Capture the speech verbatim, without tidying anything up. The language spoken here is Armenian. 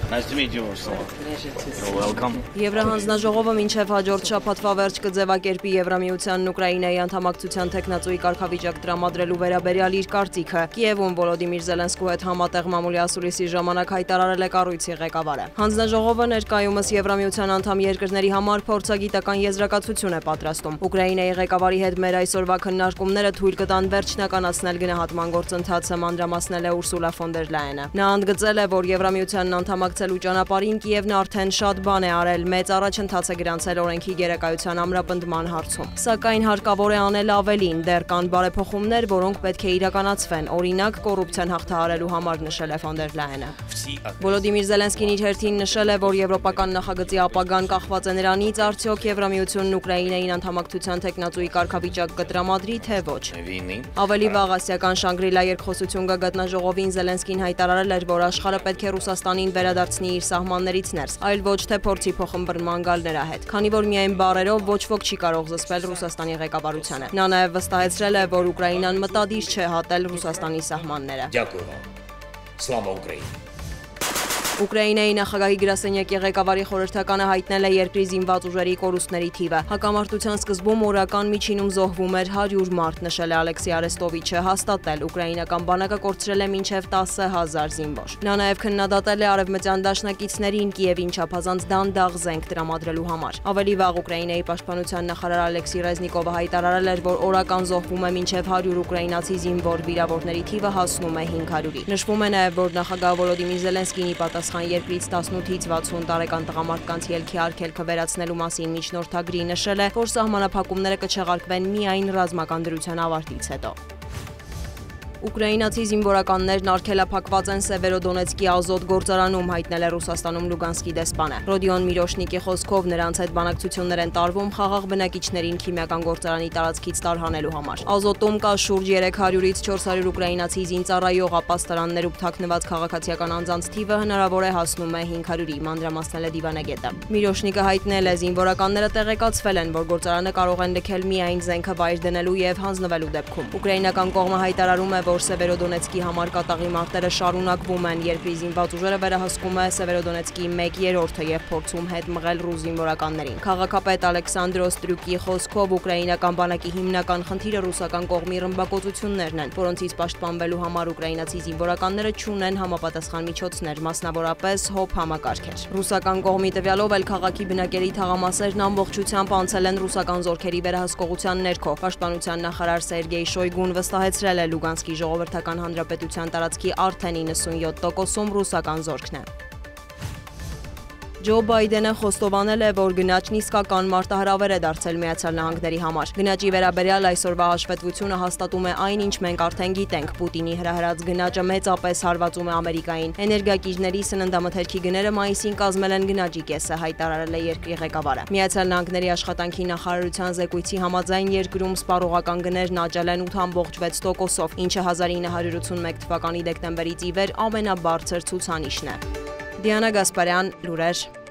Nice to meet you, Ursula. You're welcome. Եվրահանձնաժողովը մինչև հաջորդ շաբաթվա վերջ կձևակերպի Եվրամիությանն Ուկրաինայի անդամակցության թեկնածուի կարգավիճակ տրամադրելու վերաբերյալ իր կարծիքը։ Կիևում Վոլոդիմիր Զելենսկու հետ համատեղ մամուլի ասուլիսի ժամանակ հայտարարել է կառույցի ղեկավարը։ Հանձնաժողովը ներկայումս Եվրամիության անդամ երկրների համար փորձագիտական եզրակացություն է պատրաստում։ Ուկրաինայի ղեկավարի հետ մեր այսօրվա քննարկումները թույլ կտան վերջնականացնել գնահատման գործընթացը, մանրամասնել է Ուրսուլա ֆոն դեր Լայենը։ Նա ընդգծել է, որ Եվրամիությանն անդամակցելու ճանապարհին Կիևն արդեն շատ բան է արել, մեծ առաջընթաց է գրանցել օրենքի գերակայության ամրապնդման հարցում։ Սակայն հարկավոր է անել ավելին, դեռ կան բարեփոխումներ, որոնք պետք է իրականացվեն, օրինակ կոռուպցիան հաղթահարելու համար, նշել է ֆոն դեր Լայենը։ Վոլոդիմիր Զելենսկին իր հերթին նշել է, որ եվրոպական նախագծի ապագան կախված է նրանից, արդյոք Եվրամիությունն Ուկրաինային անդամակցության թեկնածուի կարգավիճակ կտրամադրի, թե ոչ։ Ավելի վաղ ասիական Շանգրիլա երկխոսություն գագաթնաժողովին Զելենսկին հայտարարել էր, որ աշխարհը պետք է Ռուսաստանին վերադարձնի իր սահմաններից ներս, այլ ոչ թե փորձի փոխըմբռնման գալ նրա հետ, քանի որ միայն բառերով ոչ ոք չի կարող զսպել Ռուսաստանի ղեկավարությանը։ Նա նաև վստահեցրել է, որ Ուկրաինան մտադիր չէ հատել Ռուսաստանի սահմանները։ Slava Ukraini! Ուկրաինայի նախագահի գրասենյակի ղեկավարի խորհրդականը հայտնել է երկրի զինված ուժերի կորուստների թիվը։ Հակամարտության սկզբում օրական միջինում զոհվում էր հարյուր մարդ, նշել է Ալեքսի Արեստովիչը, հաստատել ուկրաինական բանակը կորցրել է մինչև տասը հազար զինվոր։ Նա նաև քննադատել է արևմտյան դաշնակիցներին Կիևին չափազանց դանդաղ զենք տրամադրելու համար։ Ավելի վաղ Ուկրաինայի պաշտպանության նախարար Ալեքսի Ռեզնիկովը հայտարարել էր, որ օրական զոհվում է մինչև հարյուր ուկրաինացի զինվոր, վիրավորների թիվը հասնում է հինգ հարյուրի։ Նշվում է նաև, որ նախագահ Վոլոդիմիր Զելենսկիի պատասխան երկրից տասնութից վաթսուն տարեկան տղամարդկանց ելքի արգելքը վերացնելու մասին միջնորդագրի նշել է, որ սահմանափակումները կչեղարկվեն միայն ռազմական դրության ավարտից հետո։ Ուկրաինացի զինվորականներն արգելափակված են Սևերոդոնեցկի ազոտ գործարանում, հայտնել է Ռուսաստանում Լուգանսկի դեսպանը։ Ռոդիոն Միրոշնիկի խոսքով նրանց հետ բանակցություններ են տարվում խաղաղ բնակիչներին քիմիական գործարանի տարածքից տարհանելու համար։ Ազոտում կա շուրջ երեք հարյուրից չորս հարյուր ուկրաինացի զինծառայող, ապաստարաններ ու թաքնված քաղաքացիական անձանց թիվը հնարավոր է հասնում է հինգ հարյուրի, մանրամասնել է դիվանագետը։ Միրոշնիկը հայտնել է, զինվորականները տեղեկացվել են, որ գործարանը կարող են լքել միայն զենքը վայր դնելու եւ հանձնվելու դեպքում։ Ուկրաինական կողմը հայտարարում է, որ Սևերոդոնեցկի համար կատաղի մարտերը շարունակվում են, երկրի զինված ուժերը վերահսկում է Սևերոդոնեցկի մեկ երրորդը եւ փորձում հետ մղել ռուս զինվորականներին։ Քաղաքապետ Ալեքսանդրո Ստրյուկի խոսքով ուկրաինական բանակի հիմնական խնդիրը ռուսական կողմի ռմբակոծություններն են, որոնցից պաշտպանվելու համար ուկրաինացի զինվորականները չունեն համապատասխան միջոցներ, մասնավորապես հոբ համակարգեր։ Ռուսական կողմի տվյալով էլ քաղաքի բնակելի թաղամասերն ամբողջությամբ անցել են ռուսական զորքերի վերահսկողության ներքո։ Պաշտպանության նախարար Սերգեյ Շոյգուն վստահեցրել է Լուգանսկի ժողովրդական հանրապետության տարածքի արդեն իննսունյոթ տոկոսում ռուսական զորքն է։ Ջո Բայդենը խոստովանել է, որ գնաճն իսկական մարտահրավեր է դարձել Միացյալ Նահանգների համար։ Գնաճի վերաբերյալ այսօրվա հաշվետվությունը հաստատում է այն, ինչ մենք արդեն գիտենք։ Պուտինի հրահրած գնաճը մեծապես հարվածում է Ամերիկային։ Էներգակիրների սննդամթերքի գները մայիսին կազմել են գնաճի կեսը, հայտարարել է երկրի ղեկավարը։ Միացյալ Նահանգների աշխատանքի նախարարության զեկույցի համաձայն երկրում սպառողական գներն աճել են ութ ամբողջ վեց տոկոսով, ինչը հազար ինը հարյուր ութսունմեկ թվականի դեկտեմբերից ի վեր ամենաբարձր ցուցանիշն է։ Դիանա Գասպարյան, լուրեր։